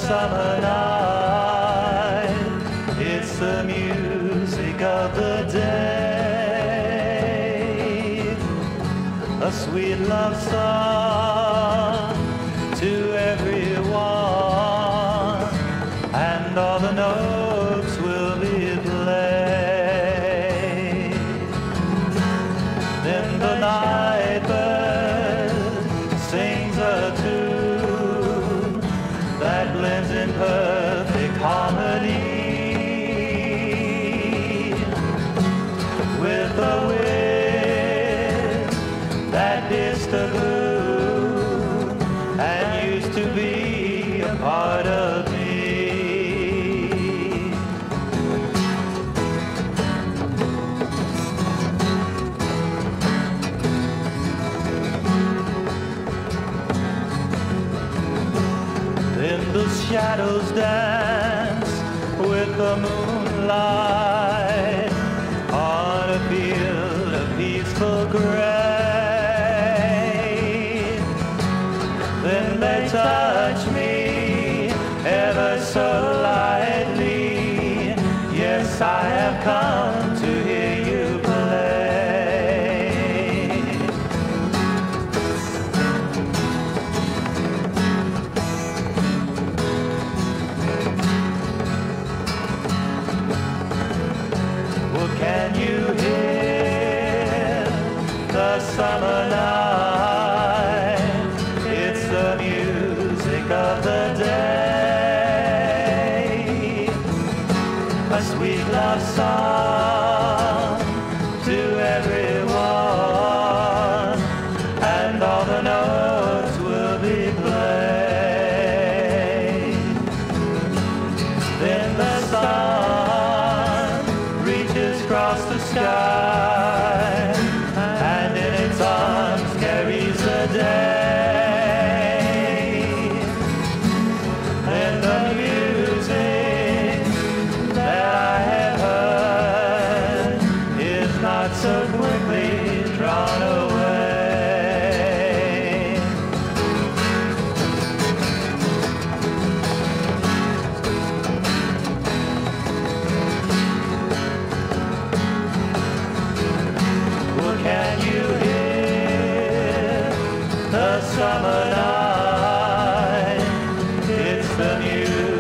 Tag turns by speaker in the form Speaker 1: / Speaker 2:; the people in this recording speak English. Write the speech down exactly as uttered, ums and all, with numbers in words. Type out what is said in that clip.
Speaker 1: summer night. It's the music of the day, a sweet love song to everyone, and all the notes will be played. Then the night bird sings a tune that blends in perfect harmony with the wind that dissed the blue and used to be a part of me. Then the shadows dance with the moonlight on a field of peaceful gray. Then they touch me ever so lightly. Yes, I have come to hear you play. Well, can you hear the summer night? It's the music of the day, a sweet love song to everyone, and all the notes will be played. Then the sun reaches across the sky, and in its arms carries the day. And the music that I have heard is not so quickly drawn away. Well, can you hear the summer night? It's the music